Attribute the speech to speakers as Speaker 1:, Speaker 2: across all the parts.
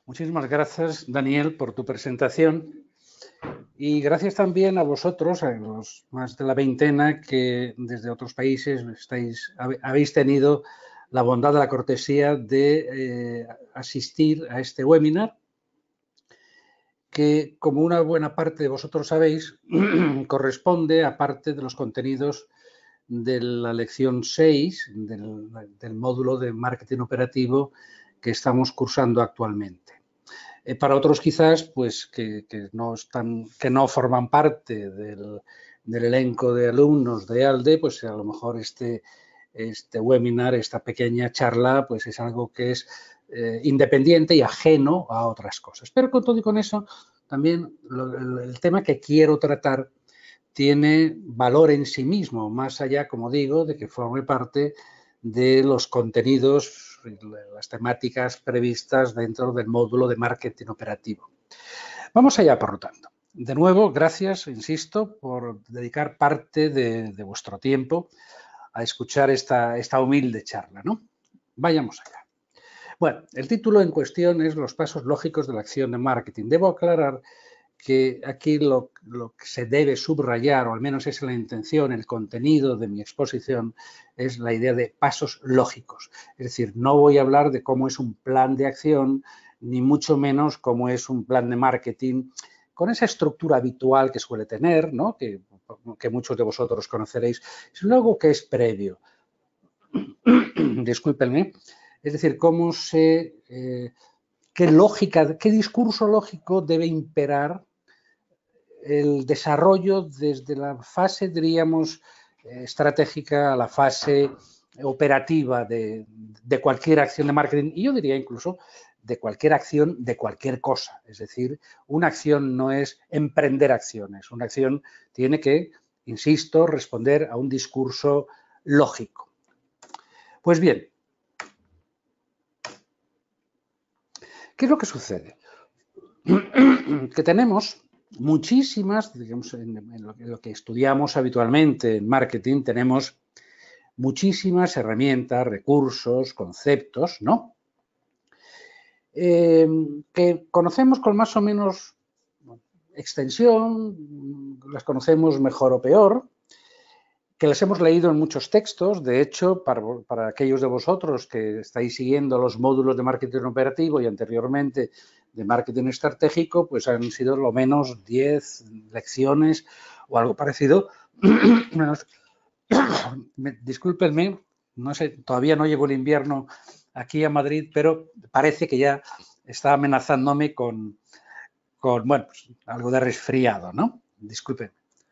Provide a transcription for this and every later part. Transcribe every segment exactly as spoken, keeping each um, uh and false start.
Speaker 1: Muchísimas gracias, Daniel, por tu presentación y gracias también a vosotros, a los más de la veintena que desde otros países estáis, habéis tenido la bondad, la cortesía de eh, asistir a este webinar que, como una buena parte de vosotros sabéis, corresponde a parte de los contenidos de la lección seis del, del módulo de marketing operativo que estamos cursando actualmente. Eh, para otros quizás, pues que, que, no están, que no forman parte del, del elenco de alumnos de ALDE, pues a lo mejor este, este webinar, esta pequeña charla, pues es algo que es eh, independiente y ajeno a otras cosas. Pero con todo y con eso, también lo, el, el tema que quiero tratar tiene valor en sí mismo, más allá, como digo, de que forme parte de los contenidos, las temáticas previstas dentro del módulo de marketing operativo. Vamos allá, por lo tanto. De nuevo, gracias, insisto, por dedicar parte de, de vuestro tiempo a escuchar esta, esta humilde charla, ¿no? Vayamos allá. Bueno, el título en cuestión es Los pasos lógicos de la acción de marketing. Debo aclarar que aquí lo, lo que se debe subrayar, o al menos es la intención, el contenido de mi exposición, es la idea de pasos lógicos. Es decir, no voy a hablar de cómo es un plan de acción, ni mucho menos cómo es un plan de marketing, con esa estructura habitual que suele tener, ¿no? que, que muchos de vosotros conoceréis, sino algo que es previo. Discúlpenme. Es decir, cómo se... Eh, qué lógica, qué discurso lógico debe imperar el desarrollo desde la fase, diríamos, estratégica a la fase operativa de, de cualquier acción de marketing y yo diría incluso de cualquier acción de cualquier cosa. Es decir, una acción no es emprender acciones, una acción tiene que, insisto, responder a un discurso lógico. Pues bien, ¿qué es lo que sucede? Que tenemos muchísimas, digamos, en, en, lo, en lo que estudiamos habitualmente en marketing, tenemos muchísimas herramientas, recursos, conceptos, ¿no? Eh, que conocemos con más o menos extensión, las conocemos mejor o peor, que las hemos leído en muchos textos. De hecho, para, para aquellos de vosotros que estáis siguiendo los módulos de marketing operativo y anteriormente de marketing estratégico, pues han sido lo menos diez lecciones o algo parecido. Discúlpenme, no sé, todavía no llegó el invierno aquí a Madrid, pero parece que ya está amenazándome con, con bueno, pues algo de resfriado, ¿no? Disculpen.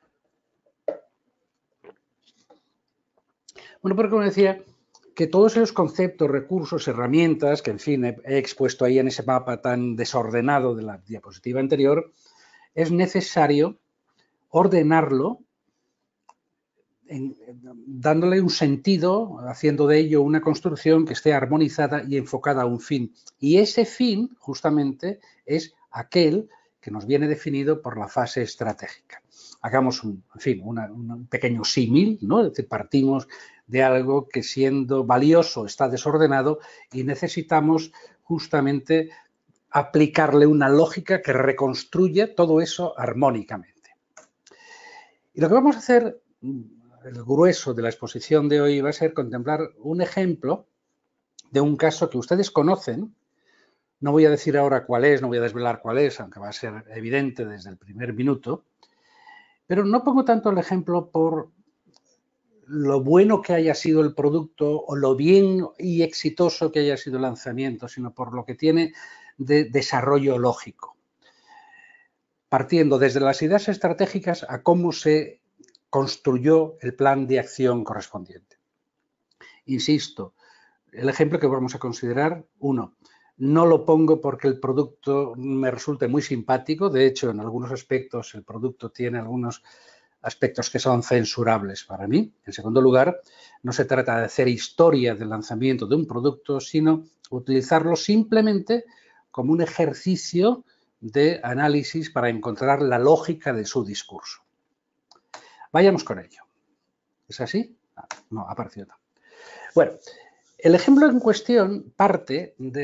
Speaker 1: Bueno, porque como decía, que todos esos conceptos, recursos, herramientas, que en fin he, he expuesto ahí en ese mapa tan desordenado de la diapositiva anterior, es necesario ordenarlo en, dándole un sentido, haciendo de ello una construcción que esté armonizada y enfocada a un fin. Y ese fin, justamente, es aquel que nos viene definido por la fase estratégica. Hagamos un, en fin, una, un pequeño símil, ¿no? Es decir, partimos de algo que siendo valioso está desordenado y necesitamos justamente aplicarle una lógica que reconstruya todo eso armónicamente. Y lo que vamos a hacer, el grueso de la exposición de hoy, va a ser contemplar un ejemplo de un caso que ustedes conocen. No voy a decir ahora cuál es, no voy a desvelar cuál es, aunque va a ser evidente desde el primer minuto, pero no pongo tanto el ejemplo por lo bueno que haya sido el producto o lo bien y exitoso que haya sido el lanzamiento, sino por lo que tiene de desarrollo lógico. Partiendo desde las ideas estratégicas a cómo se construyó el plan de acción correspondiente. Insisto, el ejemplo que vamos a considerar, uno, no lo pongo porque el producto me resulte muy simpático, de hecho, en algunos aspectos el producto tiene algunos aspectos que son censurables para mí. En segundo lugar, no se trata de hacer historia del lanzamiento de un producto, sino utilizarlo simplemente como un ejercicio de análisis para encontrar la lógica de su discurso. Vayamos con ello. ¿Es así? No, ha aparecido. Bueno, el ejemplo en cuestión parte de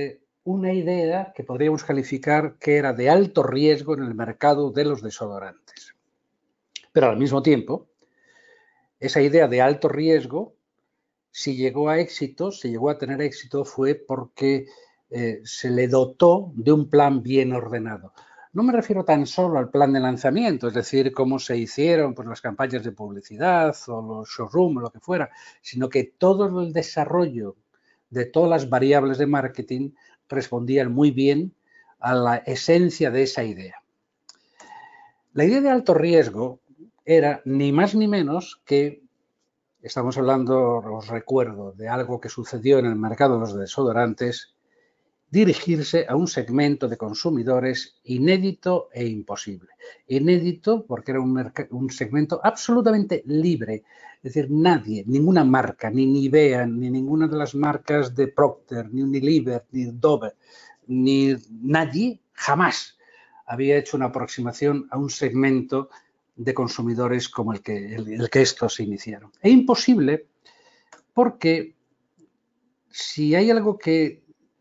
Speaker 1: una idea que podríamos calificar que era de alto riesgo en el mercado de los desodorantes. Pero al mismo tiempo, esa idea de alto riesgo, si llegó a éxito, si llegó a tener éxito, fue porque eh, se le dotó de un plan bien ordenado. No me refiero tan solo al plan de lanzamiento, es decir, cómo se hicieron pues, las campañas de publicidad o los showrooms o lo que fuera, sino que todo el desarrollo de todas las variables de marketing respondían muy bien a la esencia de esa idea. La idea de alto riesgo era ni más ni menos que, estamos hablando, os recuerdo, de algo que sucedió en el mercado de los desodorantes, dirigirse a un segmento de consumidores inédito e imposible. Inédito porque era un, un segmento absolutamente libre, es decir, nadie, ninguna marca, ni Nivea, ni ninguna de las marcas de Procter, ni Unilever, ni Dove, ni nadie jamás había hecho una aproximación a un segmento de consumidores como el que, el, el que estos iniciaron. E imposible porque si hay algo que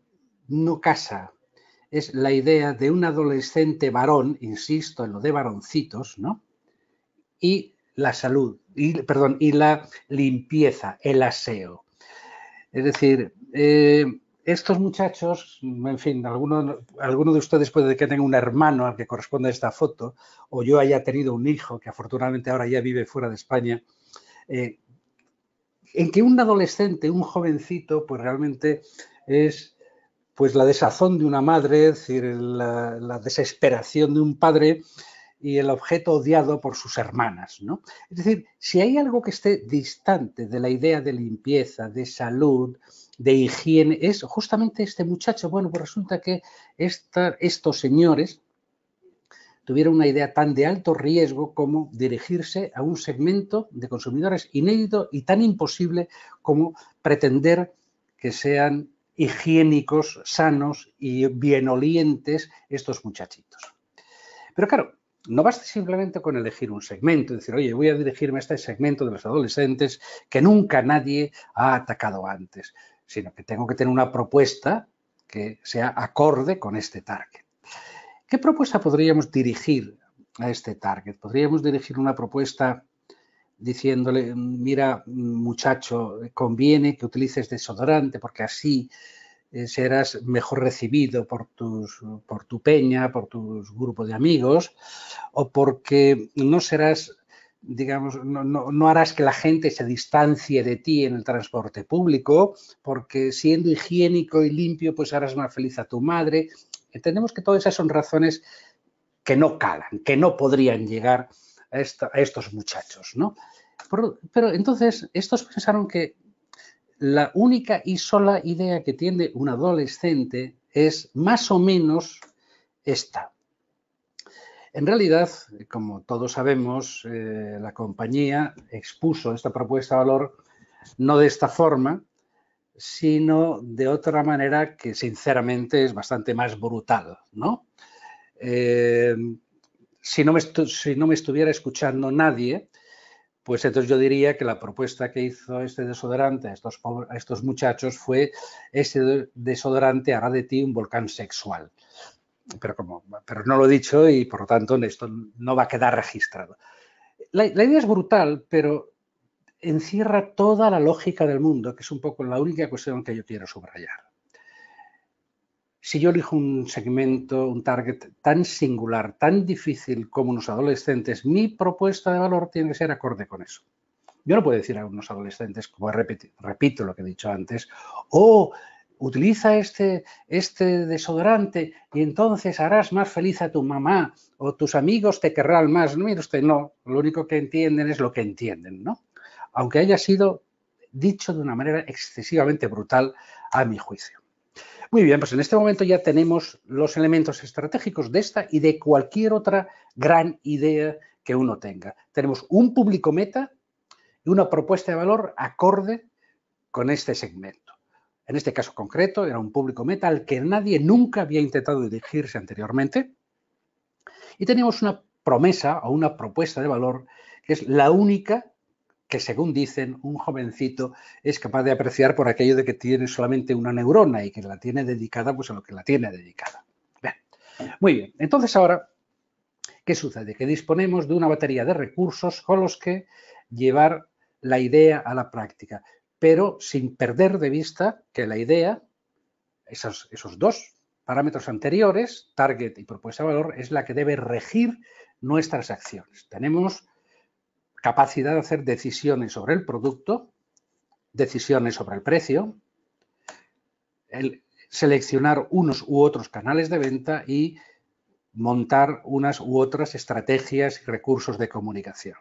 Speaker 1: no casa, es la idea de un adolescente varón, insisto en lo de varoncitos, ¿no? Y la salud, y, perdón, y la limpieza, el aseo. Es decir, eh, estos muchachos, en fin, alguno, alguno de ustedes puede que tenga un hermano al que corresponde esta foto, o yo haya tenido un hijo que afortunadamente ahora ya vive fuera de España, eh, en que un adolescente, un jovencito, pues realmente es pues la desazón de una madre, es decir, la, la desesperación de un padre y el objeto odiado por sus hermanas, ¿no? Es decir, si hay algo que esté distante de la idea de limpieza, de salud, de higiene, es justamente este muchacho. Bueno, pues resulta que esta, estos señores tuvieron una idea tan de alto riesgo como dirigirse a un segmento de consumidores inédito y tan imposible como pretender que sean higiénicos, sanos y bienolientes estos muchachitos. Pero claro, no basta simplemente con elegir un segmento, decir, oye, voy a dirigirme a este segmento de los adolescentes que nunca nadie ha atacado antes, sino que tengo que tener una propuesta que sea acorde con este target. ¿Qué propuesta podríamos dirigir a este target? Podríamos dirigir una propuesta diciéndole, mira, muchacho, conviene que utilices desodorante porque así eh, serás mejor recibido por, tus, por tu peña, por tu grupo de amigos, o porque no serás, digamos, no, no, no harás que la gente se distancie de ti en el transporte público, porque siendo higiénico y limpio, pues harás más feliz a tu madre. Entendemos que todas esas son razones que no calan, que no podrían llegar a, esta, a estos muchachos, ¿no? Pero, pero entonces, estos pensaron que la única y sola idea que tiene un adolescente es más o menos esta. En realidad, como todos sabemos, eh, la compañía expuso esta propuesta de valor no de esta forma, sino de otra manera que sinceramente es bastante más brutal, ¿no? Eh, si, no me si no me estuviera escuchando nadie, pues entonces yo diría que la propuesta que hizo este desodorante a estos, a estos muchachos fue: este desodorante hará de ti un volcán sexual. Pero, como, pero no lo he dicho y por lo tanto esto no va a quedar registrado. La, la idea es brutal, pero encierra toda la lógica del mundo, que es un poco la única cuestión que yo quiero subrayar. Si yo elijo un segmento, un target tan singular, tan difícil como unos adolescentes, mi propuesta de valor tiene que ser acorde con eso. Yo no puedo decir a unos adolescentes, como repito, repito lo que he dicho antes, oh, utiliza este, este desodorante y entonces harás más feliz a tu mamá o tus amigos te querrán más. No, mire usted, no, lo único que entienden es lo que entienden, ¿no? Aunque haya sido dicho de una manera excesivamente brutal a mi juicio. Muy bien, pues en este momento ya tenemos los elementos estratégicos de esta y de cualquier otra gran idea que uno tenga. Tenemos un público meta y una propuesta de valor acorde con este segmento. En este caso concreto era un público meta al que nadie nunca había intentado dirigirse anteriormente. Y teníamos una promesa o una propuesta de valor que es la única que según dicen, un jovencito es capaz de apreciar por aquello de que tiene solamente una neurona y que la tiene dedicada pues a lo que la tiene dedicada. Bien. Muy bien, entonces ahora, ¿qué sucede? Que disponemos de una batería de recursos con los que llevar la idea a la práctica, pero sin perder de vista que la idea, esos, esos dos parámetros anteriores, target y propuesta de valor, es la que debe regir nuestras acciones. Tenemos capacidad de hacer decisiones sobre el producto, decisiones sobre el precio, el seleccionar unos u otros canales de venta y montar unas u otras estrategias y recursos de comunicación.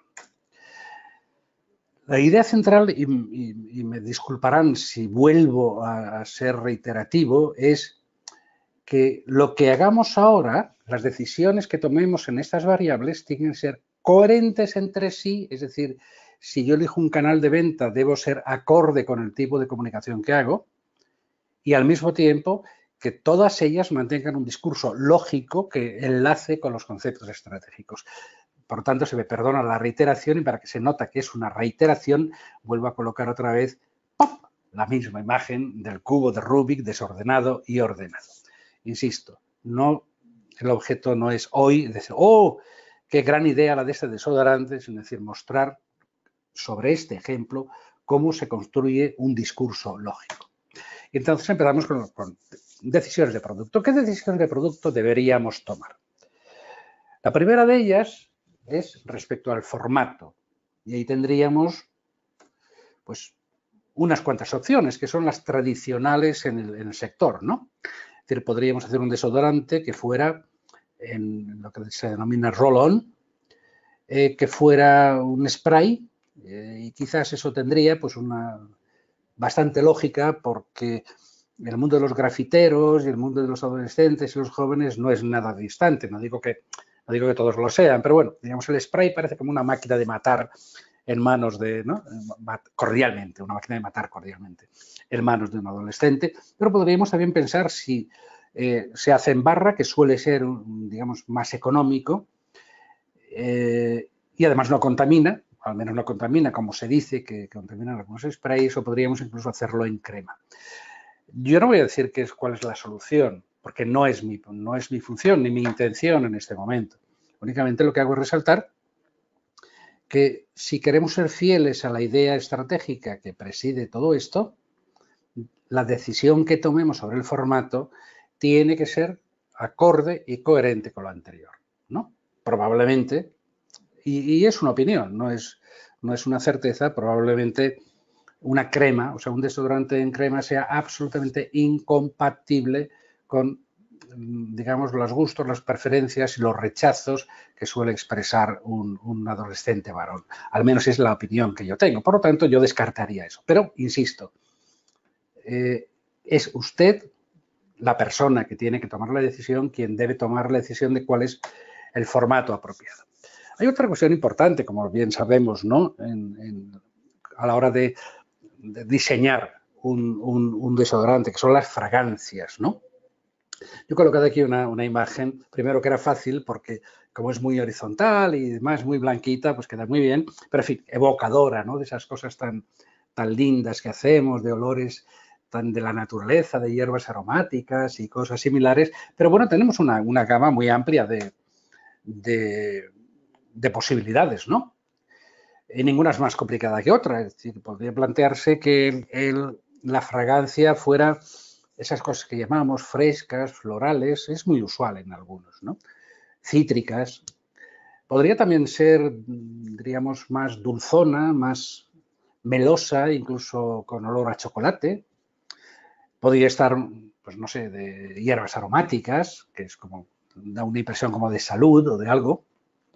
Speaker 1: La idea central, y, y, y me disculparán si vuelvo a, a ser reiterativo, es que lo que hagamos ahora, las decisiones que tomemos en estas variables, tienen que ser coherentes entre sí, es decir, si yo elijo un canal de venta, debo ser acorde con el tipo de comunicación que hago y al mismo tiempo que todas ellas mantengan un discurso lógico que enlace con los conceptos estratégicos. Por tanto, se me perdona la reiteración y para que se nota que es una reiteración, vuelvo a colocar otra vez ¡pop!, la misma imagen del cubo de Rubik desordenado y ordenado. Insisto, no, el objeto no es hoy decir, oh, qué gran idea la de este desodorante, sino decir, mostrar sobre este ejemplo cómo se construye un discurso lógico. Y entonces empezamos con, con decisiones de producto. ¿Qué decisiones de producto deberíamos tomar? La primera de ellas es respecto al formato. Y ahí tendríamos pues, unas cuantas opciones, que son las tradicionales en el, en el sector, ¿no? Es decir, podríamos hacer un desodorante que fuera en lo que se denomina roll-on, eh, que fuera un spray, eh, y quizás eso tendría pues una bastante lógica porque el mundo de los grafiteros y el mundo de los adolescentes y los jóvenes no es nada distante. No digo que, no digo que todos lo sean, pero bueno, digamos, el spray parece como una máquina de matar en manos de, ¿no? cordialmente, una máquina de matar cordialmente en manos de un adolescente, pero podríamos también pensar si eh, se hace en barra, que suele ser, digamos, más económico eh, y además no contamina, al menos no contamina, como se dice que contaminan algunos sprays, o podríamos incluso hacerlo en crema. Yo no voy a decir que es, cuál es la solución, porque no es, mi, no es mi función ni mi intención en este momento. Únicamente lo que hago es resaltar que si queremos ser fieles a la idea estratégica que preside todo esto, la decisión que tomemos sobre el formato tiene que ser acorde y coherente con lo anterior, ¿no? Probablemente, y, y es una opinión, no es, no es una certeza, probablemente una crema, o sea, un desodorante en crema sea absolutamente incompatible con, digamos, los gustos, las preferencias y los rechazos que suele expresar un, un adolescente varón. Al menos es la opinión que yo tengo. Por lo tanto, yo descartaría eso. Pero, insisto, eh, es usted, la persona que tiene que tomar la decisión, quien debe tomar la decisión de cuál es el formato apropiado. Hay otra cuestión importante, como bien sabemos, ¿no? En, en, a la hora de, de diseñar un, un, un desodorante, que son las fragancias, ¿no? Yo he colocado aquí una, una imagen, primero que era fácil porque como es muy horizontal y demás, muy blanquita, pues queda muy bien, pero en fin, evocadora, ¿no? De esas cosas tan, tan lindas que hacemos, de olores tan de la naturaleza, de hierbas aromáticas y cosas similares, pero bueno, tenemos una, una gama muy amplia de, de, de posibilidades, ¿no? Y ninguna es más complicada que otra, es decir, podría plantearse que el, el, la fragancia fuera esas cosas que llamamos frescas, florales, es muy usual en algunos, ¿no? Cítricas. Podría también ser, diríamos, más dulzona, más melosa, incluso con olor a chocolate. Podría estar, pues no sé, de hierbas aromáticas, que es como, da una impresión como de salud o de algo.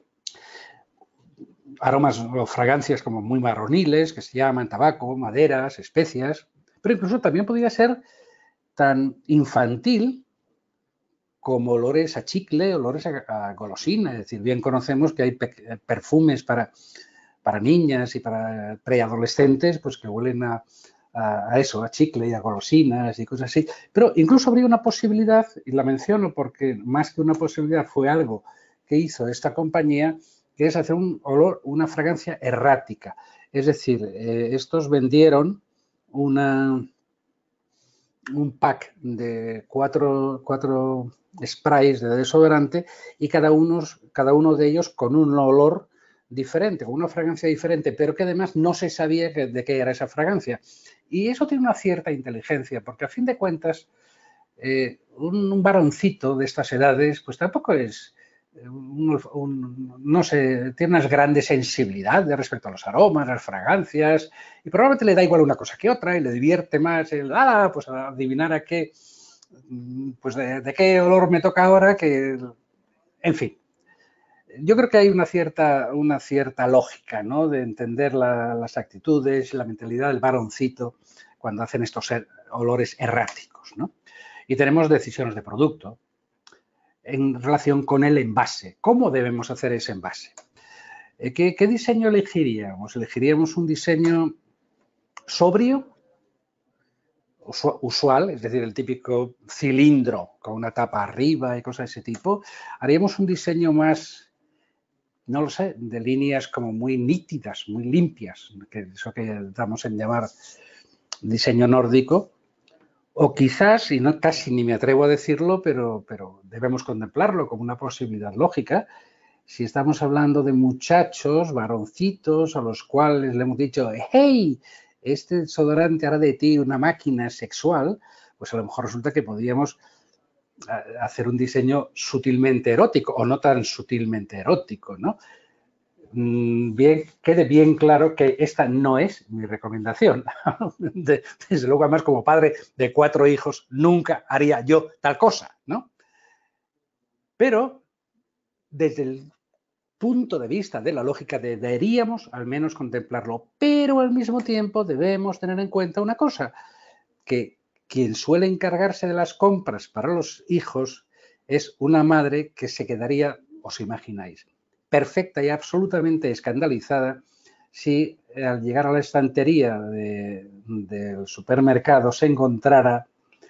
Speaker 1: Aromas o fragancias como muy marroniles, que se llaman tabaco, maderas, especias. Pero incluso también podría ser tan infantil como olores a chicle, olores a, a golosina. Es decir, bien conocemos que hay perfumes para, para niñas y para preadolescentes pues que huelen a, a, a eso, a chicle y a golosinas y cosas así. Pero incluso habría una posibilidad, y la menciono porque más que una posibilidad fue algo que hizo esta compañía, que es hacer un olor, una fragancia errática. Es decir, eh, estos vendieron una, un pack de cuatro, cuatro sprays de desodorante y cada uno, cada uno de ellos con un olor diferente, con una fragancia diferente, pero que además no se sabía que, de qué era esa fragancia. Y eso tiene una cierta inteligencia, porque a fin de cuentas, eh, un, un varoncito de estas edades, pues tampoco es, un, un, no sé, tiene unas grandes sensibilidades respecto a los aromas, las fragancias, y probablemente le da igual una cosa que otra y le divierte más el, ah, pues adivinar a qué, pues de, de qué olor me toca ahora, que, en fin. Yo creo que hay una cierta, una cierta lógica, ¿no?, de entender la, las actitudes y la mentalidad del varoncito cuando hacen estos olores erráticos, ¿no? Y tenemos decisiones de producto en relación con el envase. ¿Cómo debemos hacer ese envase? ¿Qué, qué diseño elegiríamos? ¿Elegiríamos un diseño sobrio, usual, es decir, el típico cilindro con una tapa arriba y cosas de ese tipo? ¿Haríamos un diseño más, no lo sé, de líneas como muy nítidas, muy limpias, que eso que damos en llamar diseño nórdico? O quizás, y no casi ni me atrevo a decirlo, pero, pero debemos contemplarlo como una posibilidad lógica, si estamos hablando de muchachos, varoncitos, a los cuales le hemos dicho, hey, este desodorante hará de ti una máquina sexual, pues a lo mejor resulta que podríamos hacer un diseño sutilmente erótico o no tan sutilmente erótico, ¿no? Bien, quede bien claro que esta no es mi recomendación. De, desde luego, además, como padre de cuatro hijos, nunca haría yo tal cosa, ¿no? Pero, desde el punto de vista de la lógica, deberíamos al menos contemplarlo, pero al mismo tiempo debemos tener en cuenta una cosa, que quien suele encargarse de las compras para los hijos es una madre que se quedaría, os imagináis, perfecta y absolutamente escandalizada si al llegar a la estantería de, del supermercado se encontrara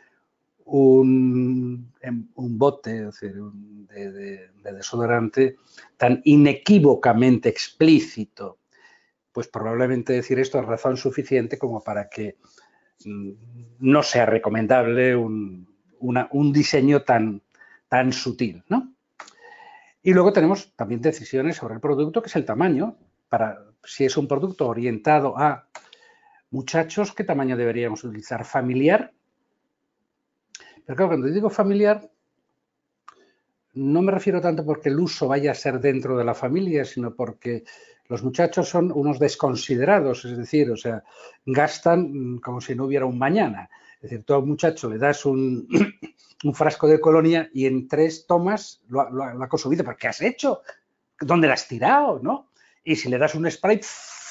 Speaker 1: un, un bote es decir, un, de, de, de desodorante tan inequívocamente explícito. Pues probablemente decir esto es razón suficiente como para que no sea recomendable un, una, un diseño tan, tan sutil, ¿no? Y luego tenemos también decisiones sobre el producto, que es el tamaño. Para, si es un producto orientado a muchachos, ¿qué tamaño deberíamos utilizar? ¿Familiar? Pero claro, cuando digo familiar, no me refiero tanto porque el uso vaya a ser dentro de la familia, sino porque los muchachos son unos desconsiderados, es decir, o sea, gastan como si no hubiera un mañana. Es decir, tú a un muchacho le das un, un frasco de colonia y en tres tomas lo, lo, lo ha consumido. ¿Pero qué has hecho? ¿Dónde lo has tirado? ¿No? Y si le das un spray,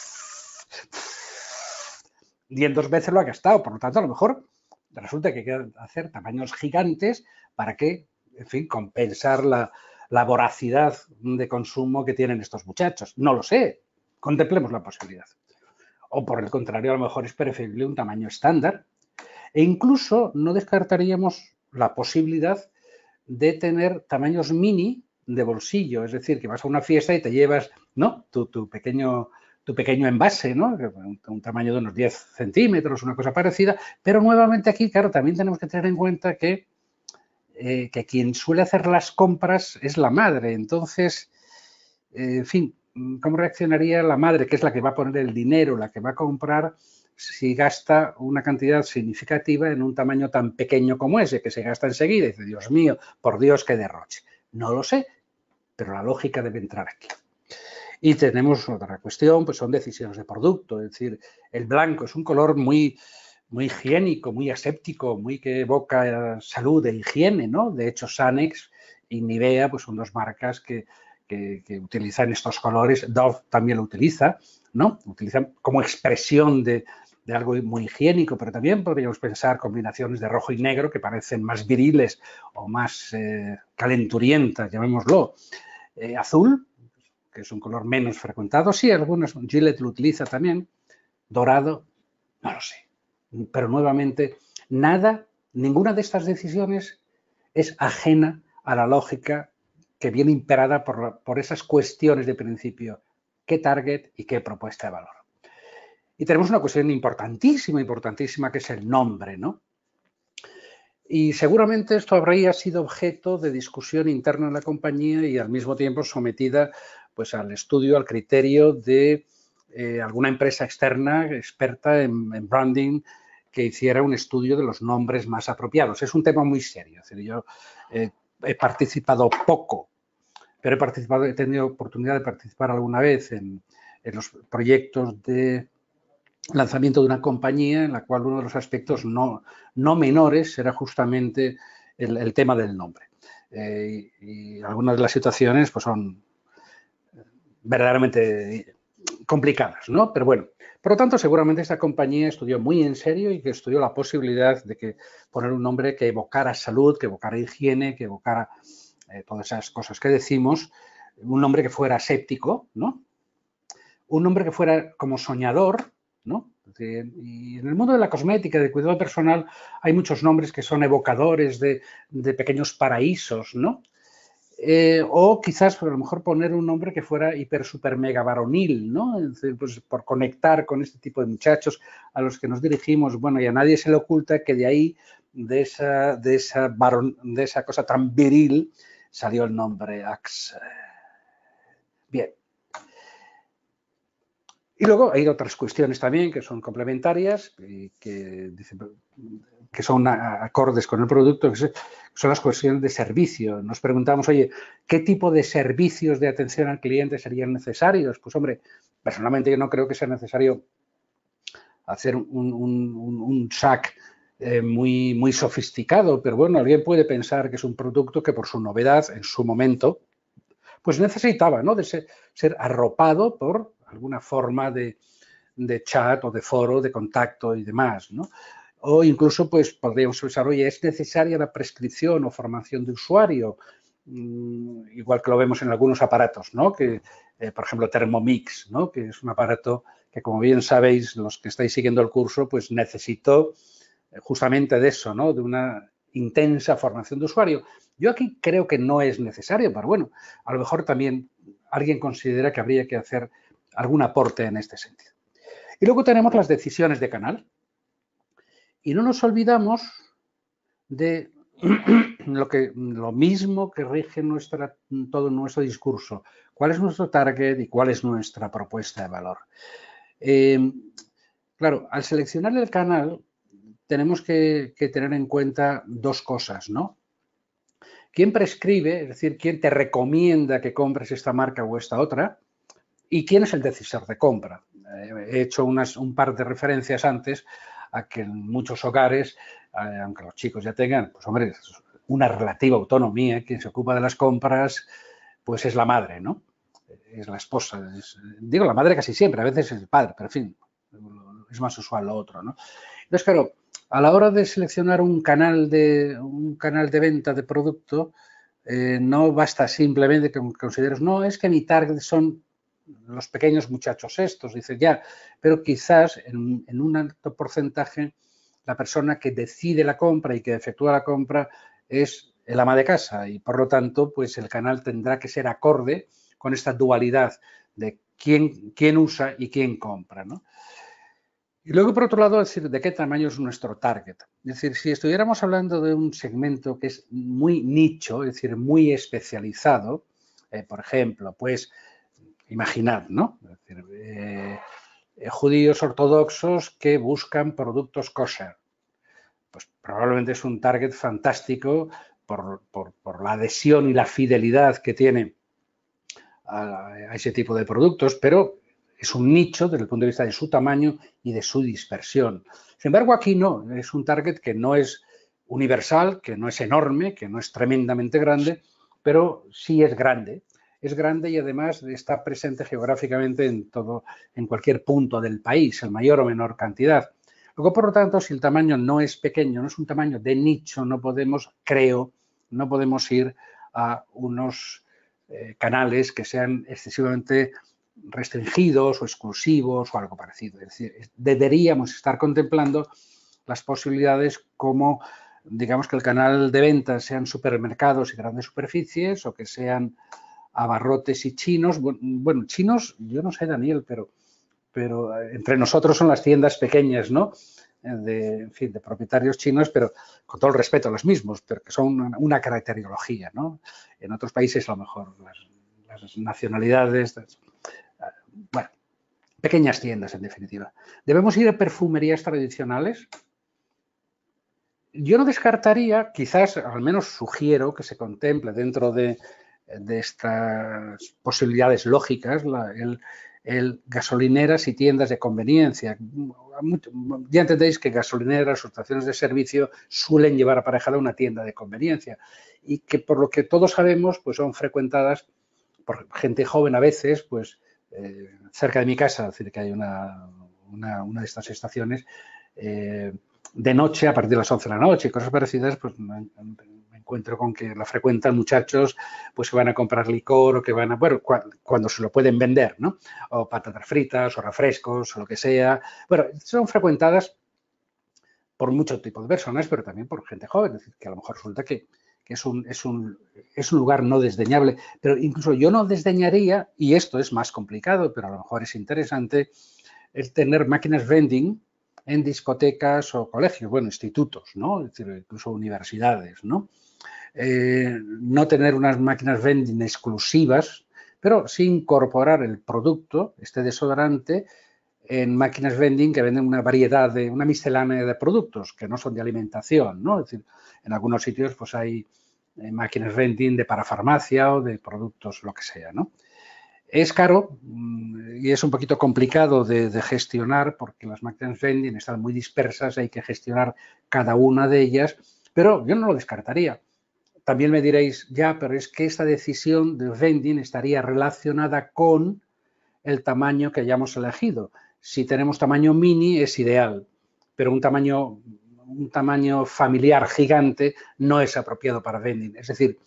Speaker 1: y en dos veces lo ha gastado. Por lo tanto, a lo mejor resulta que hay que hacer tamaños gigantes para que, en fin, compensar la, la voracidad de consumo que tienen estos muchachos. No lo sé. Contemplemos la posibilidad. O por el contrario, a lo mejor es preferible un tamaño estándar. E incluso no descartaríamos la posibilidad de tener tamaños mini de bolsillo, es decir, que vas a una fiesta y te llevas, ¿no?, tu, tu pequeño tu pequeño envase, ¿no?, un, un tamaño de unos diez centímetros, una cosa parecida, pero nuevamente aquí, claro, también tenemos que tener en cuenta que, eh, que quien suele hacer las compras es la madre, entonces, eh, en fin, ¿cómo reaccionaría la madre, que es la que va a poner el dinero, la que va a comprar, si gasta una cantidad significativa en un tamaño tan pequeño como ese, que se gasta enseguida? Y dice, Dios mío, por Dios, qué derroche. No lo sé, pero la lógica debe entrar aquí. Y tenemos otra cuestión, pues son decisiones de producto, es decir, el blanco es un color muy, muy higiénico, muy aséptico, muy que evoca salud e higiene, ¿no? De hecho, Sanex y Nivea pues son dos marcas que, que, que utilizan estos colores. Dove también lo utiliza, ¿no? Utilizan como expresión de, de algo muy higiénico, pero también podríamos pensar combinaciones de rojo y negro que parecen más viriles o más eh, calenturientas, llamémoslo. Eh, azul, que es un color menos frecuentado, sí, algunos, Gillette lo utiliza también. Dorado, no lo sé. Pero nuevamente, nada, ninguna de estas decisiones es ajena a la lógica que viene imperada por, por esas cuestiones de principio. ¿Qué target y qué propuesta de valor? Y tenemos una cuestión importantísima, importantísima, que es el nombre, ¿no? Y seguramente esto habría sido objeto de discusión interna en la compañía y al mismo tiempo sometida pues, al estudio, al criterio de eh, alguna empresa externa experta en, en branding que hiciera un estudio de los nombres más apropiados. Es un tema muy serio. Es decir, yo eh, he participado poco, pero he participado, he tenido oportunidad de participar alguna vez en, en los proyectos de lanzamiento de una compañía en la cual uno de los aspectos no, no menores era justamente el, el tema del nombre. Eh, y, y algunas de las situaciones pues, son verdaderamente complicadas, ¿no? Pero bueno, por lo tanto, seguramente esta compañía estudió muy en serio y que estudió la posibilidad de que poner un nombre que evocara salud, que evocara higiene, que evocara eh, todas esas cosas que decimos, un nombre que fuera séptico, ¿no? Un nombre que fuera como soñador, ¿no? Y en el mundo de la cosmética, de cuidado personal, hay muchos nombres que son evocadores de, de pequeños paraísos, ¿no? Eh, o quizás pues, a lo mejor poner un nombre que fuera hiper, super, mega varonil, ¿no? Es decir, pues, por conectar con este tipo de muchachos a los que nos dirigimos, bueno, y a nadie se le oculta que de ahí, de esa, de esa, varon, de esa cosa tan viril, salió el nombre Axe. Bien. Y luego hay otras cuestiones también que son complementarias y que, que son acordes con el producto, que son las cuestiones de servicio. Nos preguntamos, oye, ¿qué tipo de servicios de atención al cliente serían necesarios? Pues, hombre, personalmente yo no creo que sea necesario hacer un, un, un, un S A C eh, muy, muy sofisticado, pero bueno, alguien puede pensar que es un producto que por su novedad, en su momento, pues necesitaba, ¿no? De ser, ser arropado por alguna forma de, de chat o de foro, de contacto y demás, ¿no? O incluso, pues, podríamos pensar, oye, ¿es necesaria la prescripción o formación de usuario? Mm, igual que lo vemos en algunos aparatos, ¿no? Que, eh, por ejemplo, Thermomix, ¿no? Que es un aparato que, como bien sabéis, los que estáis siguiendo el curso, pues necesitó justamente de eso, ¿no? De una intensa formación de usuario. Yo aquí creo que no es necesario, pero bueno, a lo mejor también alguien considera que habría que hacer algún aporte en este sentido. Y luego tenemos las decisiones de canal. Y no nos olvidamos de lo, que, lo mismo que rige nuestra, todo nuestro discurso. ¿Cuál es nuestro target y cuál es nuestra propuesta de valor? Eh, claro, al seleccionar el canal tenemos que, que tener en cuenta dos cosas, ¿no? ¿Quién prescribe? Es decir, ¿quién te recomienda que compres esta marca o esta otra? ¿Y quién es el decisor de compra? He hecho unas, un par de referencias antes a que en muchos hogares, eh, aunque los chicos ya tengan, pues hombre, una relativa autonomía, quien se ocupa de las compras, pues es la madre, ¿no? Es la esposa. Es, digo la madre casi siempre, a veces es el padre, pero en fin, es más usual lo otro, ¿no? Entonces, claro, a la hora de seleccionar un canal de, un canal de venta de producto, eh, no basta simplemente que consideres, no, es que mi target son los pequeños muchachos estos, dices ya, pero quizás en, en un alto porcentaje la persona que decide la compra y que efectúa la compra es el ama de casa y por lo tanto pues el canal tendrá que ser acorde con esta dualidad de quién, quién usa y quién compra, ¿no? Y luego, por otro lado, decir de qué tamaño es nuestro target. Es decir, si estuviéramos hablando de un segmento que es muy nicho, es decir, muy especializado, eh, por ejemplo, pues imaginad, ¿no? Es decir, eh, eh, judíos ortodoxos que buscan productos kosher. Pues probablemente es un target fantástico por, por, por la adhesión y la fidelidad que tiene a, a ese tipo de productos, pero es un nicho desde el punto de vista de su tamaño y de su dispersión. Sin embargo, aquí no, es un target que no es universal, que no es enorme, que no es tremendamente grande, pero sí es grande. Es grande y además está presente geográficamente en todo, en cualquier punto del país, en mayor o menor cantidad. Luego, por lo tanto, si el tamaño no es pequeño, no es un tamaño de nicho, no podemos, creo, no podemos ir a unos eh, canales que sean excesivamente restringidos o exclusivos o algo parecido. Es decir, deberíamos estar contemplando las posibilidades como, digamos, que el canal de ventas sean supermercados y grandes superficies o que sean abarrotes y chinos. Bueno, chinos, yo no sé, Daniel, pero pero entre nosotros son las tiendas pequeñas, ¿no? De, en fin, de propietarios chinos, pero con todo el respeto a los mismos, pero que son una, una caracterología, ¿no? En otros países, a lo mejor, las, las nacionalidades, las, bueno, pequeñas tiendas, en definitiva. ¿Debemos ir a perfumerías tradicionales? Yo no descartaría, quizás, al menos sugiero que se contemple dentro de, de estas posibilidades lógicas, la, el, el gasolineras y tiendas de conveniencia. Ya entendéis que gasolineras o estaciones de servicio suelen llevar aparejada una tienda de conveniencia y que, por lo que todos sabemos, pues son frecuentadas por gente joven a veces, pues eh, cerca de mi casa, es decir, que hay una, una, una de estas estaciones, eh, de noche, a partir de las once de la noche y cosas parecidas, pues me, me encuentro con que la frecuentan muchachos pues que van a comprar licor o que van a, bueno, cu cuando se lo pueden vender, ¿no? O patatas fritas o refrescos o lo que sea. Bueno, son frecuentadas por mucho tipo de personas, pero también por gente joven, es decir, que a lo mejor resulta que, que es, un, es, un, es un lugar no desdeñable, pero incluso yo no desdeñaría, y esto es más complicado, pero a lo mejor es interesante, el tener máquinas vending en discotecas o colegios, bueno, institutos, ¿no? Es decir, incluso universidades, ¿no? Eh, no tener unas máquinas vending exclusivas, pero sí incorporar el producto, este desodorante, en máquinas vending que venden una variedad de, una miscelánea de productos que no son de alimentación, ¿no? Es decir, en algunos sitios pues hay eh, máquinas vending de parafarmacia o de productos, lo que sea, ¿no? Es caro y es un poquito complicado de, de gestionar porque las máquinas vending están muy dispersas, hay que gestionar cada una de ellas, pero yo no lo descartaría. También me diréis, ya, pero es que esta decisión de vending estaría relacionada con el tamaño que hayamos elegido. Si tenemos tamaño mini es ideal, pero un tamaño, un tamaño familiar gigante no es apropiado para vending. Es decir,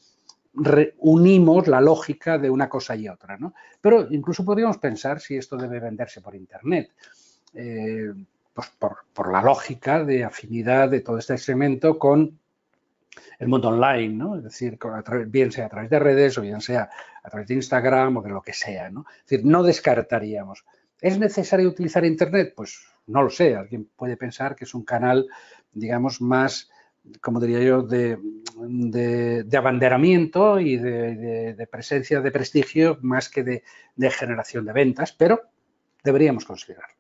Speaker 1: unimos la lógica de una cosa y otra, ¿no? Pero incluso podríamos pensar si esto debe venderse por Internet, eh, pues por, por la lógica de afinidad de todo este segmento con el mundo online, ¿no? Es decir, a través, bien sea a través de redes o bien sea a través de Instagram o de lo que sea, ¿no? Es decir, no descartaríamos. ¿Es necesario utilizar Internet? Pues no lo sé. Alguien puede pensar que es un canal, digamos, más, como diría yo, de, de, de abanderamiento y de, de, de presencia, de prestigio, más que de, de generación de ventas, pero deberíamos considerarlo.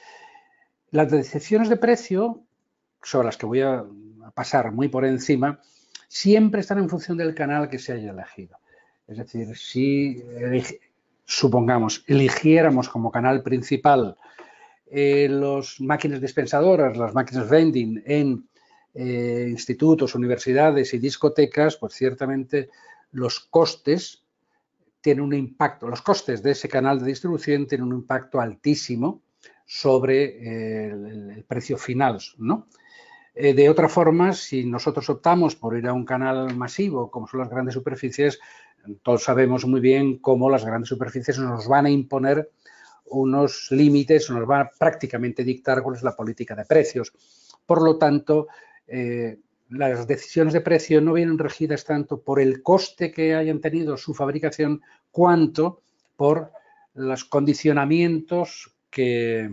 Speaker 1: Las decisiones de precio, sobre las que voy a pasar muy por encima, siempre están en función del canal que se haya elegido. Es decir, si, supongamos, eligiéramos como canal principal eh, las máquinas dispensadoras, las máquinas vending en eh, institutos, universidades y discotecas, pues ciertamente los costes tienen un impacto, los costes de ese canal de distribución tienen un impacto altísimo sobre eh, el, el precio final, ¿no? Eh, de otra forma, si nosotros optamos por ir a un canal masivo, como son las grandes superficies, todos sabemos muy bien cómo las grandes superficies nos van a imponer unos límites, nos van a prácticamente dictar cuál es la política de precios. Por lo tanto, eh, las decisiones de precio no vienen regidas tanto por el coste que hayan tenido su fabricación, cuanto por los condicionamientos que,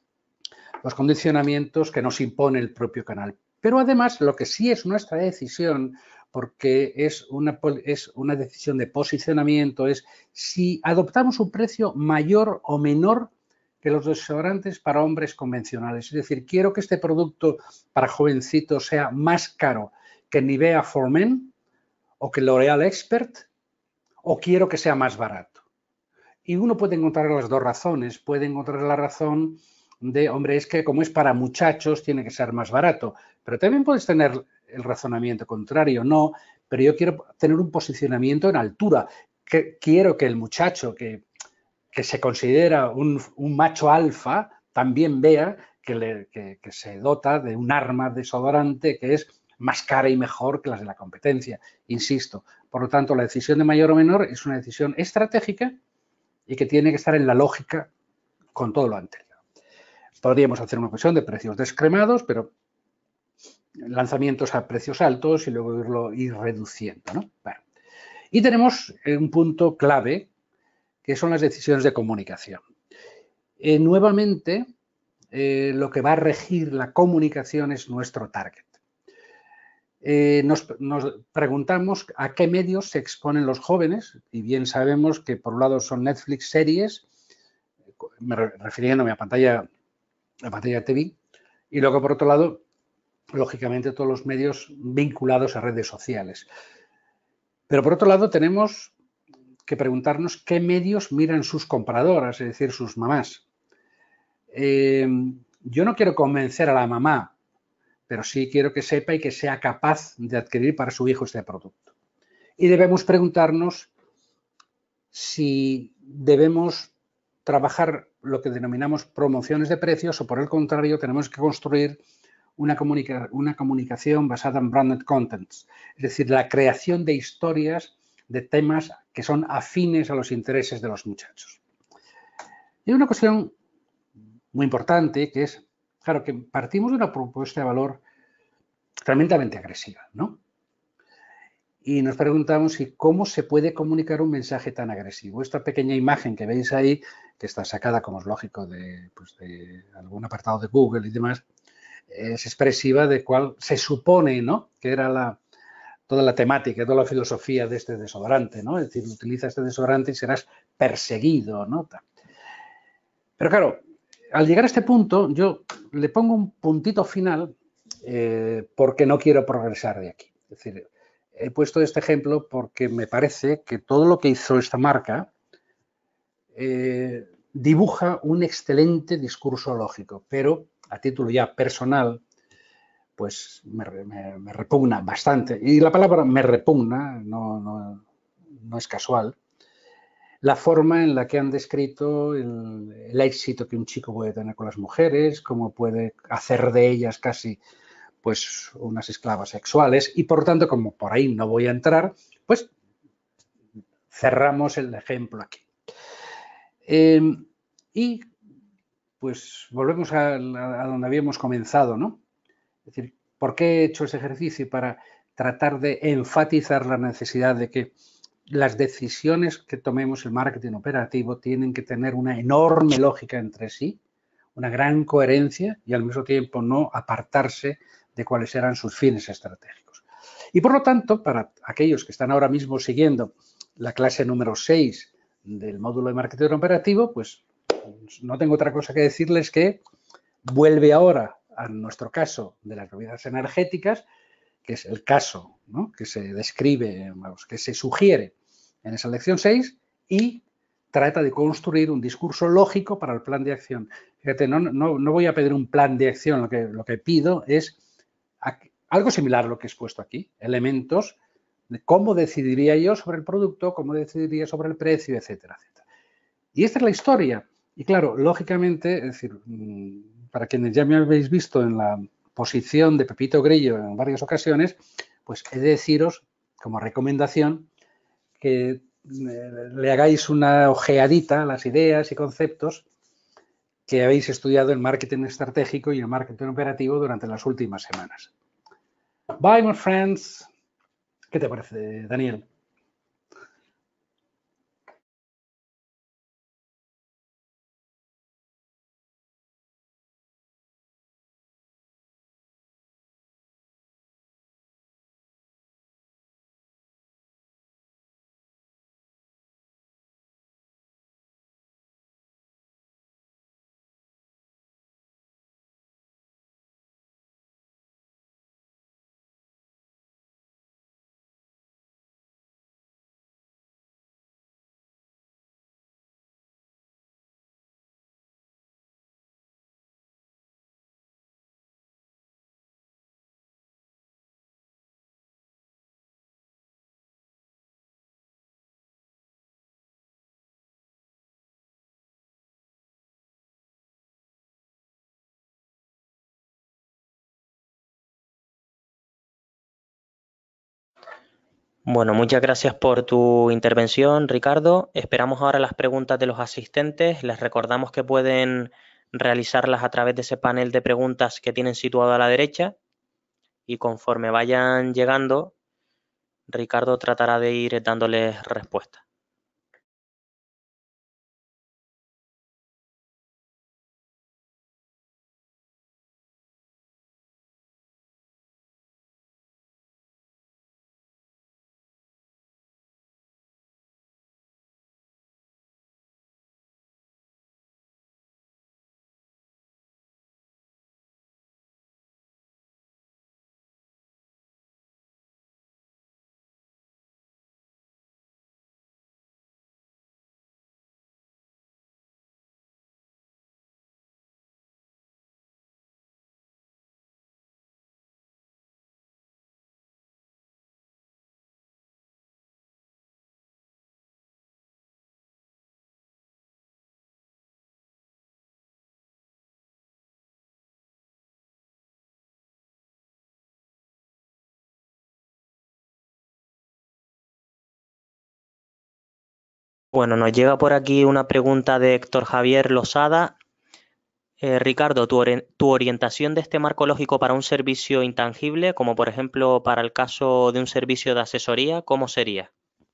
Speaker 1: los condicionamientos que nos impone el propio canal. Pero además, lo que sí es nuestra decisión, porque es una, es una decisión de posicionamiento, es si adoptamos un precio mayor o menor que los desodorantes para hombres convencionales. Es decir, quiero que este producto para jovencitos sea más caro que Nivea for Men o que L'Oréal Expert, o quiero que sea más barato. Y uno puede encontrar las dos razones. Puede encontrar la razón de, hombre, es que como es para muchachos tiene que ser más barato. Pero también puedes tener el razonamiento contrario, no, pero yo quiero tener un posicionamiento en altura. Que quiero que el muchacho que, que se considera un, un macho alfa también vea que, le, que, que se dota de un arma desodorante que es más cara y mejor que las de la competencia. Insisto, por lo tanto, la decisión de mayor o menor es una decisión estratégica y que tiene que estar en la lógica con todo lo anterior. Podríamos hacer una cuestión de precios descremados, pero lanzamientos a precios altos y luego irlo ir reduciendo, ¿no? Bueno. Y tenemos un punto clave, que son las decisiones de comunicación. Eh, nuevamente, eh, lo que va a regir la comunicación es nuestro target. Eh, nos, nos, preguntamos a qué medios se exponen los jóvenes, y bien sabemos que por un lado son Netflix series, me refiriéndome a pantalla, a pantalla T V, y luego por otro lado, lógicamente todos los medios vinculados a redes sociales. Pero por otro lado tenemos que preguntarnos qué medios miran sus compradoras, es decir, sus mamás. Eh, yo no quiero convencer a la mamá, pero sí quiero que sepa y que sea capaz de adquirir para su hijo este producto. Y debemos preguntarnos si debemos trabajar lo que denominamos promociones de precios o por el contrario tenemos que construir una, comunica una comunicación basada en branded contents, es decir, la creación de historias de temas que son afines a los intereses de los muchachos. Y una cuestión muy importante que es, claro, que partimos de una propuesta de valor tremendamente agresiva, ¿no? Y nos preguntamos si cómo se puede comunicar un mensaje tan agresivo. Esta pequeña imagen que veis ahí, que está sacada, como es lógico, de, pues de algún apartado de Google y demás, es expresiva de cuál se supone, ¿no?, que era la, toda la temática, toda la filosofía de este desodorante, ¿no? Es decir, utiliza este desodorante y serás perseguido, ¿no? Pero claro, al llegar a este punto, yo le pongo un puntito final eh, porque no quiero progresar de aquí. Es decir, he puesto este ejemplo porque me parece que todo lo que hizo esta marca eh, dibuja un excelente discurso lógico, pero a título ya personal, pues me, me, me repugna bastante. Y la palabra me repugna no, no, no es casual. La forma en la que han descrito el, el éxito que un chico puede tener con las mujeres, cómo puede hacer de ellas casi pues unas esclavas sexuales y por tanto, como por ahí no voy a entrar, pues cerramos el ejemplo aquí. Eh, y pues volvemos a, a donde habíamos comenzado, ¿no? Es decir, ¿por qué he hecho ese ejercicio? Para tratar de enfatizar la necesidad de que las decisiones que tomemos en marketing operativo tienen que tener una enorme lógica entre sí, una gran coherencia y al mismo tiempo no apartarse de cuáles eran sus fines estratégicos. Y por lo tanto, para aquellos que están ahora mismo siguiendo la clase número seis del módulo de marketing operativo, pues no tengo otra cosa que decirles que vuelve ahora a nuestro caso de las bebidas energéticas, que es el caso, ¿no?, que se describe, vamos, que se sugiere en esa lección seis y trata de construir un discurso lógico para el plan de acción. Fíjate, no, no, no voy a pedir un plan de acción, lo que, lo que pido es algo similar a lo que he expuesto aquí, elementos de cómo decidiría yo sobre el producto, cómo decidiría sobre el precio, etcétera, etcétera. Y esta es la historia. Y claro, lógicamente, es decir, para quienes ya me habéis visto en la posición de Pepito Grillo en varias ocasiones, pues he de deciros, como recomendación, que le hagáis una ojeadita a las ideas y conceptos que habéis estudiado en marketing estratégico y en marketing operativo durante las últimas semanas. Bye, my friends. ¿Qué te parece, Daniel?
Speaker 2: Bueno, muchas gracias por tu intervención, Ricardo. Esperamos ahora las preguntas de los asistentes. Les recordamos que pueden realizarlas a través de ese panel de preguntas que tienen situado a la derecha y conforme vayan llegando, Ricardo tratará de ir dándoles respuesta. Bueno, nos llega por aquí una pregunta de Héctor Javier Losada. Eh, Ricardo, tu, ori tu orientación de este marco lógico para un servicio intangible, como por ejemplo para el caso de un servicio de asesoría, ¿cómo sería?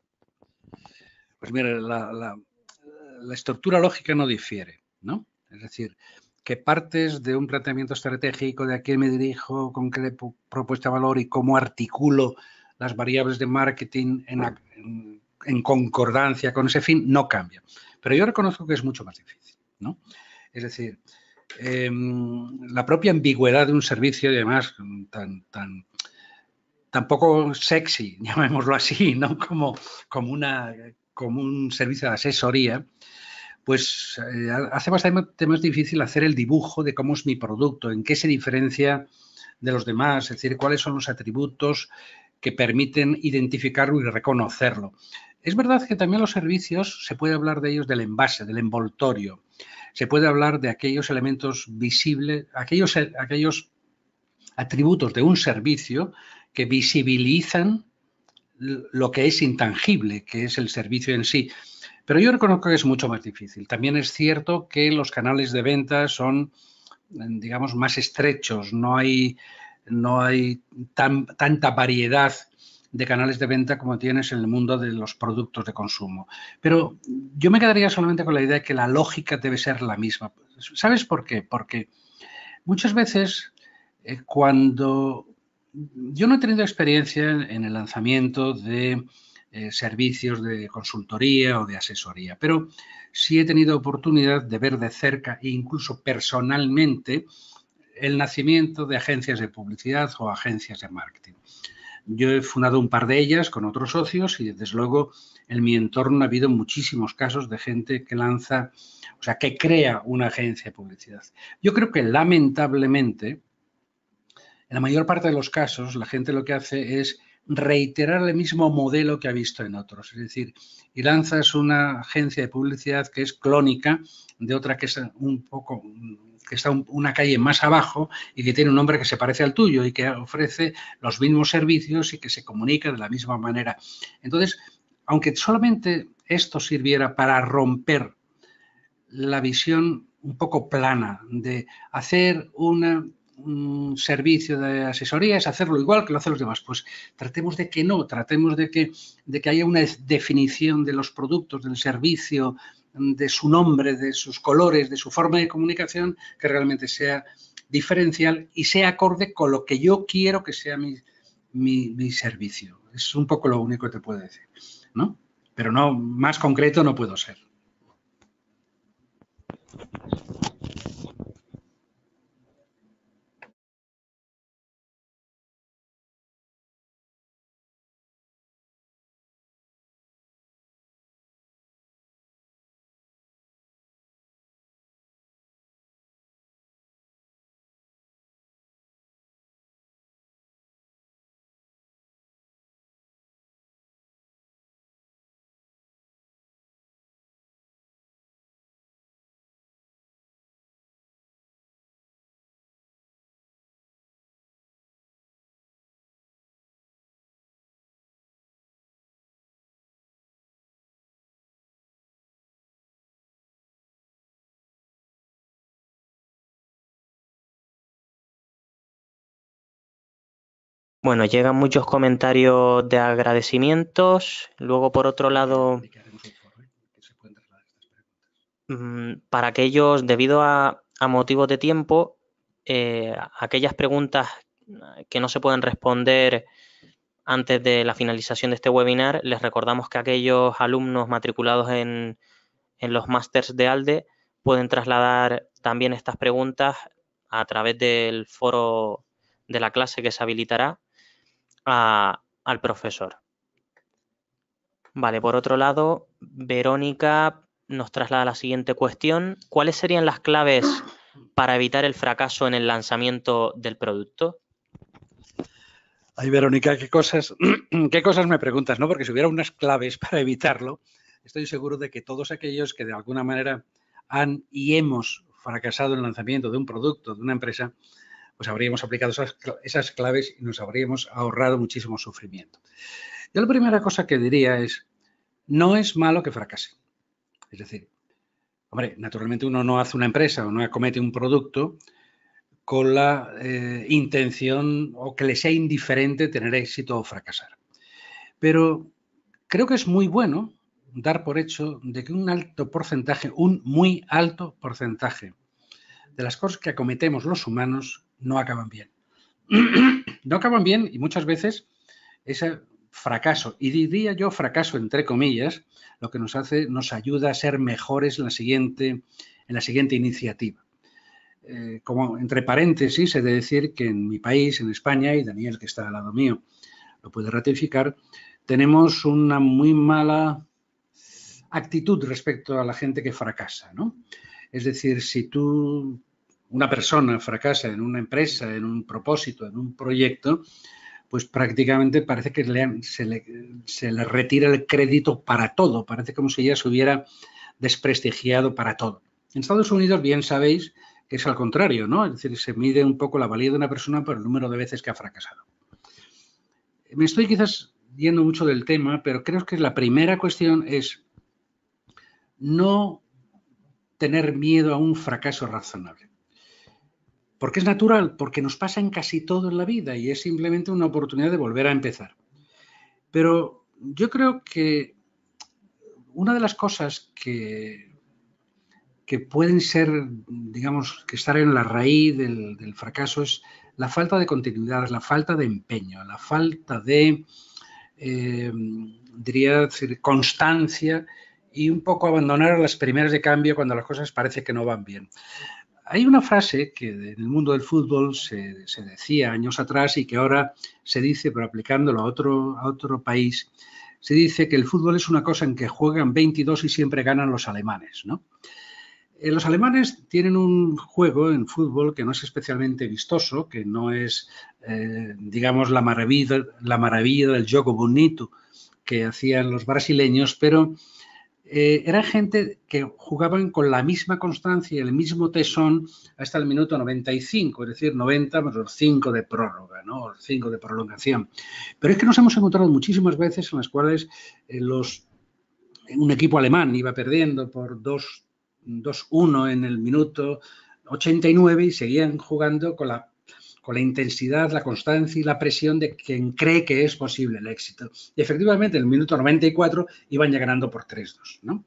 Speaker 1: Pues mira, la, la, la estructura lógica no difiere, ¿no? Es decir, que partes de un planteamiento estratégico de a quién me dirijo, con qué propuesta de valor y cómo articulo las variables de marketing en, en, en concordancia con ese fin, no cambia. Pero yo reconozco que es mucho más difícil, ¿no? Es decir, eh, la propia ambigüedad de un servicio y además tan, tan, tan poco sexy, llamémoslo así, ¿no? Como, como, una, como un servicio de asesoría, pues eh, hace bastante más difícil hacer el dibujo de cómo es mi producto, en qué se diferencia de los demás, es decir, cuáles son los atributos que permiten identificarlo y reconocerlo. Es verdad que también los servicios, se puede hablar de ellos del envase, del envoltorio, se puede hablar de aquellos elementos visibles, aquellos, aquellos atributos de un servicio que visibilizan lo que es intangible, que es el servicio en sí. Pero yo reconozco que es mucho más difícil. También es cierto que los canales de venta son, digamos, más estrechos. No hay, no hay tan, tanta variedad de canales de venta como tienes en el mundo de los productos de consumo. Pero yo me quedaría solamente con la idea de que la lógica debe ser la misma. ¿Sabes por qué? Porque muchas veces eh, cuando... Yo no he tenido experiencia en el lanzamiento de Eh, servicios de consultoría o de asesoría, pero sí he tenido oportunidad de ver de cerca e incluso personalmente el nacimiento de agencias de publicidad o agencias de marketing. Yo he fundado un par de ellas con otros socios y desde luego en mi entorno ha habido muchísimos casos de gente que lanza, o sea, que crea una agencia de publicidad. Yo creo que lamentablemente, en la mayor parte de los casos, la gente lo que hace es reiterar el mismo modelo que ha visto en otros. Es decir, y lanzas una agencia de publicidad que es clónica de otra que es un poco, que está una calle más abajo y que tiene un nombre que se parece al tuyo y que ofrece los mismos servicios y que se comunica de la misma manera. Entonces, aunque solamente esto sirviera para romper la visión un poco plana de hacer una un servicio de asesoría es hacerlo igual que lo hacen los demás. Pues tratemos de que no, tratemos de que, de que haya una definición de los productos, del servicio, de su nombre, de sus colores, de su forma de comunicación, que realmente sea diferencial y sea acorde con lo que yo quiero que sea mi, mi, mi servicio. Es un poco lo único que te puedo decir, ¿no? Pero no, más concreto no puedo ser.
Speaker 2: Bueno, llegan muchos comentarios de agradecimientos. Luego, por otro lado, para aquellos, debido a, a motivos de tiempo, eh, aquellas preguntas que no se pueden responder antes de la finalización de este webinar, les recordamos que aquellos alumnos matriculados en, en los másters de ALDE pueden trasladar también estas preguntas a través del foro de la clase que se habilitará a, al profesor. Vale, por otro lado, Verónica nos traslada la siguiente cuestión. ¿Cuáles serían las claves para evitar el fracaso en el lanzamiento del producto?
Speaker 1: Ay, Verónica, ¿qué cosas, qué cosas me preguntas, ¿no? Porque si hubiera unas claves para evitarlo, estoy seguro de que todos aquellos que de alguna manera han y hemos fracasado en el lanzamiento de un producto, de una empresa, pues habríamos aplicado esas, esas claves y nos habríamos ahorrado muchísimo sufrimiento. Yo la primera cosa que diría es, no es malo que fracase. Es decir, hombre, naturalmente uno no hace una empresa o no acomete un producto con la eh, intención o que le sea indiferente tener éxito o fracasar. Pero creo que es muy bueno dar por hecho de que un alto porcentaje, un muy alto porcentaje de las cosas que acometemos los humanos no acaban bien. No acaban bien y muchas veces ese fracaso, y diría yo fracaso entre comillas, lo que nos hace, nos ayuda a ser mejores en la siguiente, en la siguiente iniciativa. Eh, como entre paréntesis, he de decir que en mi país, en España, y Daniel, que está al lado mío, lo puede ratificar, tenemos una muy mala actitud respecto a la gente que fracasa, ¿no? Es decir, si tú, una persona fracasa en una empresa, en un propósito, en un proyecto, pues prácticamente parece que le, se, le, se le retira el crédito para todo, parece como si ella se hubiera desprestigiado para todo. En Estados Unidos, bien sabéis que es al contrario, ¿no? Es decir, se mide un poco la valía de una persona por el número de veces que ha fracasado. Me estoy quizás yendo mucho del tema, pero creo que la primera cuestión es no tener miedo a un fracaso razonable. Porque es natural, porque nos pasa en casi todo en la vida y es simplemente una oportunidad de volver a empezar. Pero yo creo que una de las cosas que, que pueden ser, digamos, que estar en la raíz del, del fracaso es la falta de continuidad, la falta de empeño, la falta de, eh, diría, decir, constancia y un poco abandonar las primeras de cambio cuando las cosas parece que no van bien. Hay una frase que en el mundo del fútbol se, se decía años atrás y que ahora se dice, pero aplicándolo a otro, a otro país, se dice que el fútbol es una cosa en que juegan veintidós y siempre ganan los alemanes, ¿no? Los alemanes tienen un juego en fútbol que no es especialmente vistoso, que no es, eh, digamos, la maravilla, la maravilla del juego bonito que hacían los brasileños, pero eh, era gente que jugaban con la misma constancia y el mismo tesón hasta el minuto noventa y cinco, es decir, noventa más los cinco de prórroga, ¿no? Los cinco de prolongación. Pero es que nos hemos encontrado muchísimas veces en las cuales eh, los, un equipo alemán iba perdiendo por dos uno en el minuto ochenta y nueve y seguían jugando con la, con la intensidad, la constancia y la presión de quien cree que es posible el éxito. Y efectivamente, en el minuto noventa y cuatro iban ya ganando por tres dos, ¿no?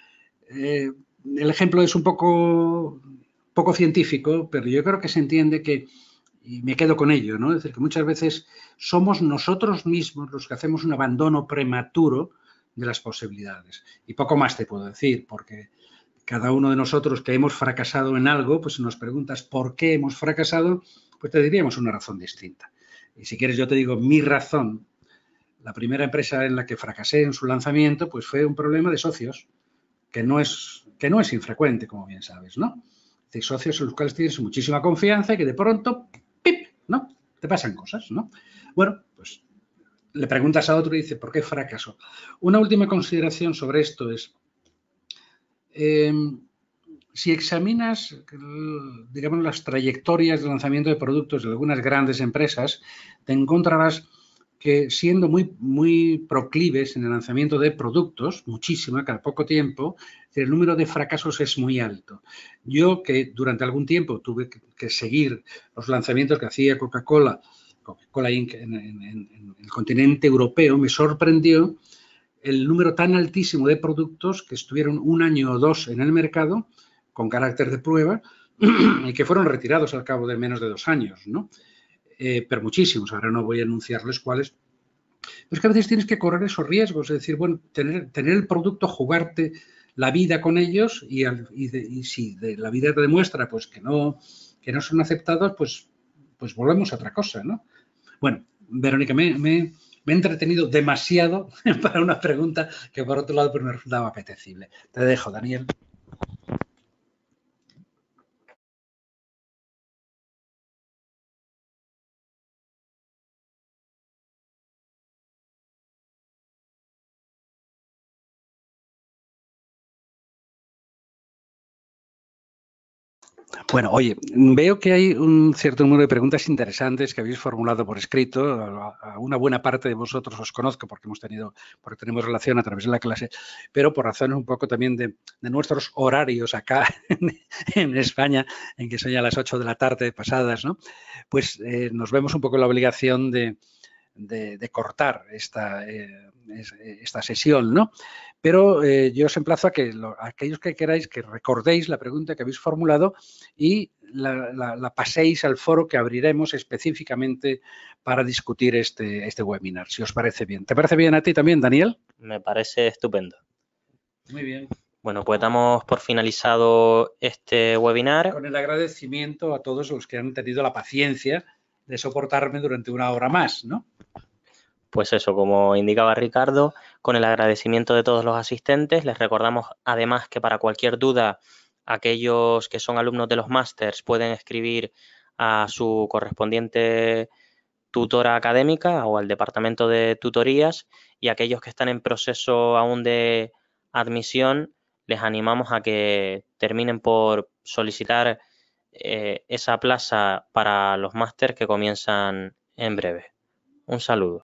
Speaker 1: Eh, el ejemplo es un poco, poco científico, pero yo creo que se entiende que, y me quedo con ello, ¿no? Es decir, que muchas veces somos nosotros mismos los que hacemos un abandono prematuro de las posibilidades. Y poco más te puedo decir, porque cada uno de nosotros que hemos fracasado en algo, pues si nos preguntas por qué hemos fracasado, pues te diríamos una razón distinta. Y si quieres yo te digo mi razón. La primera empresa en la que fracasé en su lanzamiento, pues fue un problema de socios, que no es, que no es infrecuente, como bien sabes, ¿no? De socios en los cuales tienes muchísima confianza y que de pronto, ¡pip!, ¿no? Te pasan cosas, ¿no? Bueno, pues le preguntas a otro y dice, ¿por qué fracaso? Una última consideración sobre esto es, eh, si examinas, digamos, las trayectorias de lanzamiento de productos de algunas grandes empresas, te encontrarás que siendo muy, muy proclives en el lanzamiento de productos, muchísimo, cada poco tiempo, el número de fracasos es muy alto. Yo, que durante algún tiempo tuve que seguir los lanzamientos que hacía Coca-Cola, Coca-Cola Incorporated en, en, en el continente europeo, me sorprendió el número tan altísimo de productos que estuvieron un año o dos en el mercado con carácter de prueba y que fueron retirados al cabo de menos de dos años, ¿no? Eh, pero muchísimos, ahora no voy a anunciarles cuáles. Pero es que a veces tienes que correr esos riesgos, es decir, bueno, tener, tener el producto, jugarte la vida con ellos y, al, y, de, y si de la vida te demuestra pues que no, que no son aceptados, pues, pues volvemos a otra cosa, ¿no? Bueno, Verónica, me, me, me he entretenido demasiado para una pregunta que por otro lado pues me resultaba apetecible. Te dejo, Daniel. Bueno, oye, veo que hay un cierto número de preguntas interesantes que habéis formulado por escrito. A, a una buena parte de vosotros os conozco porque hemos tenido, porque tenemos relación a través de la clase, pero por razones un poco también de, de nuestros horarios acá en, en España, en que son ya las ocho de la tarde pasadas, ¿no? Pues eh, nos vemos un poco en la obligación de, de, de cortar esta, eh, esta sesión, ¿no? Pero eh, yo os emplazo a que lo, a aquellos que queráis que recordéis la pregunta que habéis formulado y la, la, la paséis al foro que abriremos específicamente para discutir este, este webinar, si os parece bien. ¿Te parece bien a ti también, Daniel?
Speaker 2: Me parece estupendo.
Speaker 1: Muy bien.
Speaker 2: Bueno, pues damos por finalizado este webinar.
Speaker 1: Con el agradecimiento a todos los que han tenido la paciencia de soportarme durante una hora más, ¿no?
Speaker 2: Pues eso, como indicaba Ricardo, con el agradecimiento de todos los asistentes, les recordamos además que para cualquier duda, aquellos que son alumnos de los másters pueden escribir a su correspondiente tutora académica o al departamento de tutorías, y aquellos que están en proceso aún de admisión, les animamos a que terminen por solicitar eh, esa plaza para los másters que comienzan en breve. Un saludo.